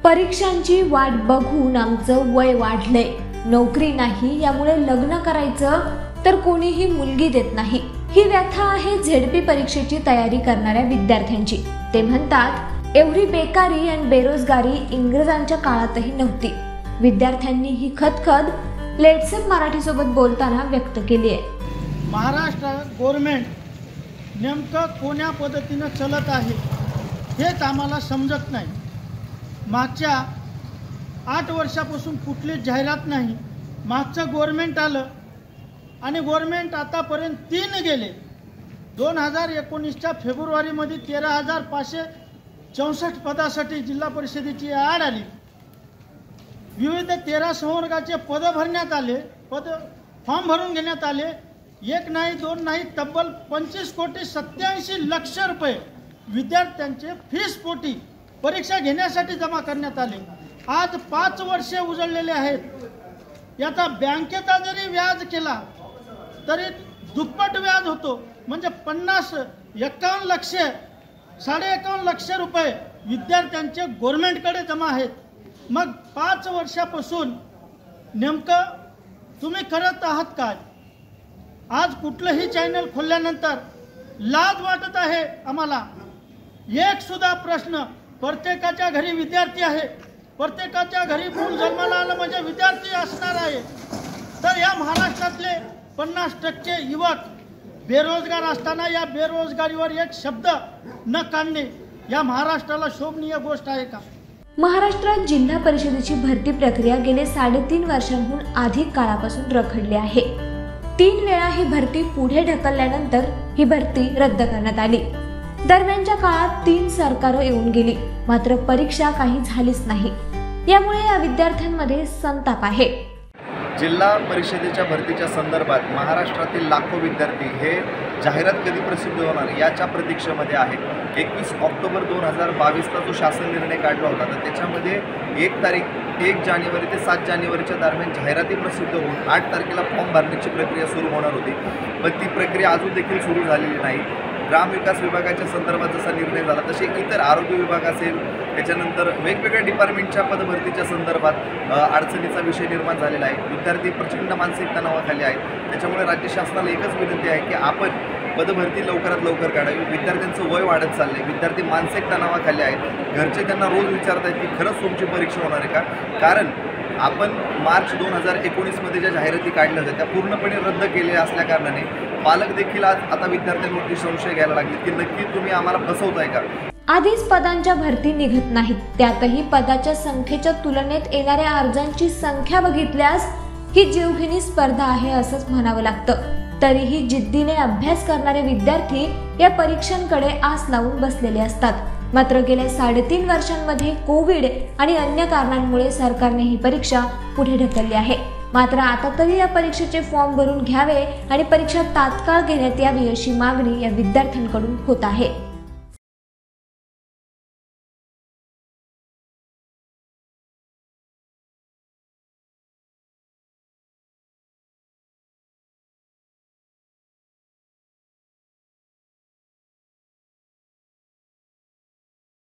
परीक्षांची वाट बघून आमचं वय वाढलंय, नोकरी नाही, यामुळे लग्न करायचं तर कोणीही मुलगी देत नाही। ही व्यथा आहे झेडपी परीक्षेची तयारी करणाऱ्या विद्यार्थ्यांची। ते म्हणतात, एवढी बेकारी आणि बेरोजगारी इंग्रजांच्या काळातही नव्हती। विद्यार्थ्यांनी ही खदखद लेट्सअप मराठी सोबत बोलताना व्यक्त केली आहे। महाराष्ट्र गव्हर्नमेंट नेमकं कोण्या पद्धतीने चलत आहे हेच आम्हाला समजत नाही। मागच्या 8 वर्षापासून कुठलीच जाहिरात नाही। मागचं गव्हर्नमेंट आलं आणि गव्हर्नमेंट आतापर्यंत 3 गेले। 2019च्या फेब्रुवारीमध्ये 13,564 पदासाठी जिल्हा परिषदेची ॲड आली। विविध 13 संवर्गाचे पद भरण्यात आले, फॉर्म भरून घेण्यात आले। 1 नाही 2 नाही, तब्बल 25,87,00,000 रुपये विद्यार्थ्यांचे फीस पोटी परीक्षा घेण्यासाठी जमा करण्यात आले। आज 5 वर्षे उजळलेले आहेत। याचा बँकेचा जरी व्याज केला तरी दुप्पट व्याज होतो, म्हणजे 51 लक्ष 51.5 लक्ष रुपये विद्यार्थ्यांचे गव्हर्नमेंटकडे जमा आहेत। मग 5 वर्षापासून नेमकं तुम्ही करत आहात काय? आज कुठलंही चॅनल खोलल्यानंतर लाज वाटत आहे आम्हाला। एक सुद्धा प्रश्न, प्रत्येकाच्या घरी विद्यार्थी आहे, प्रत्येकाच्या घरी मूल जन्माला आलं म्हणजे विद्यार्थी असणार आहे। तर या महाराष्ट्रातले 50% युवक बेरोजगार असताना या बेरोजगारीवर एक शब्द न काढणे या महाराष्ट्राला शोभनीय गोष्ट आहे का? महाराष्ट्रात जिल्हा परिषदेची भरती प्रक्रिया गेले 3.5 वर्षांहून अधिक काळापासून रखडली आहे। 3 वेळा ही भरती पुढे ढकलल्यानंतर ही भरती रद्द करण्यात आली। दरम्यानच्या काळात 3 सरकारं येऊन गेली, मात्र परीक्षा काही झालीच नाही। यामुळे या विद्यार्थ्यांमध्ये संताप आहे। जिल्हा परिषदेच्या भरतीच्या संदर्भात महाराष्ट्रातील लाखो विद्यार्थी हे जाहिरात कधी प्रसिद्ध होणार याच्या प्रतीक्षेमध्ये आहेत। 21 ऑक्टोबर 2022ला जो शासन निर्णय काढला होता तर त्याच्यामध्ये 1 जानेवारी ते 7 जानेवारीच्या दरम्यान जाहिराती प्रसिद्ध होऊन 8 तारखेला फॉर्म भरण्याची प्रक्रिया सुरू होणार होती, पण ती प्रक्रिया अजून देखील सुरू झालेली नाही। ग्रामविकास विभागाच्या संदर्भात जसा निर्णय झाला तसे इतर आरोग्य विभाग असेल, त्याच्यानंतर वेगवेगळ्या डिपार्टमेंटच्या पदभरतीच्या संदर्भात अडचणीचा विषय निर्माण झालेला आहे। विद्यार्थी प्रचंड मानसिक तणावाखाली आहेत। त्याच्यामुळे राज्य शासनाला एकच विनंती आहे की आपण पदभरती लवकरात लवकर काढावी। विद्यार्थ्यांचं वय वाढत चाललं आहे, विद्यार्थी मानसिक तणावाखाली आहेत। घरचे त्यांना रोज विचारत आहेत की खरंच तुमची परीक्षा होणार आहे का? कारण आपण मार्च 2019मध्ये ज्या जाहिराती काढल्या होत्या त्या पूर्णपणे रद्द केलेल्या असल्याकारणाने पालक देखील आज आता विद्यार्थ्यांवरती संशय घ्यायला लागले की नक्की तुम्ही आम्हाला फसवताय का? आधीच पदांच्या भरती निघत नाहीत, त्यातही पदाच्या संख्येच्या तुलनेत येणाऱ्या अर्जांची संख्या बघितल्यास ही जीवघेणी स्पर्धा आहे असंच म्हणावं लागतं। तरीही जिद्दीने अभ्यास करणारे विद्यार्थी या परीक्षांकडे आस लावून बसलेले असतात। मात्र गेल्या 3.5 वर्षांमध्ये कोविड आणि अन्य कारणांमुळे सरकारने ही परीक्षा पुढे ढकलली आहे। मात्र आता तरी या परीक्षेचे फॉर्म भरून घ्यावे आणि परीक्षा तात्काळ घेण्यात यावी अशी मागणी या विद्यार्थ्यांकडून होत आहे।